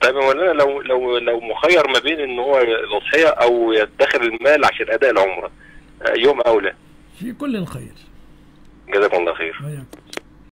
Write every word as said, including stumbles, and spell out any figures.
طيب يا مولانا، لو لو لو مخير ما بين ان هو الاضحيه او يدخر المال عشان اداء العمره، يوم اولى؟ في كل خير. جزاكم الله خير. وياك.